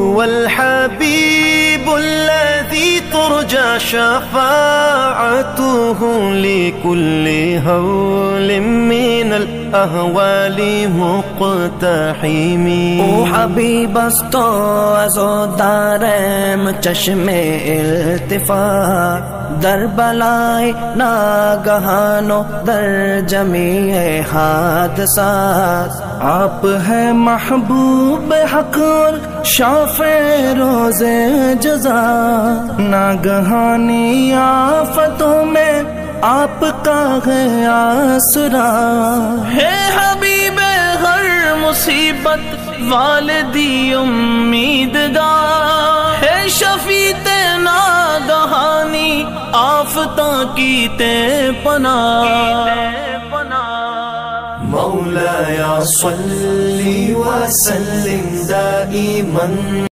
هو الحبيب الذي ترجى شفاعته لكل هول من الأهوال مقتحم. او حبیب است و عزادارم چشم التفات، در بلائے ناگہان و در جمیع حادثات. آپ ہے محبوب حق اور شافع روز جزا، ناگہانی آفتوں میں آپ کا ہے آسرا. ہے حبیب ہر مصیبت والدی امیدگار، ہے شفیع ناگہانی آفتاں کی تے پناہ. مولاي صل وسلم دائما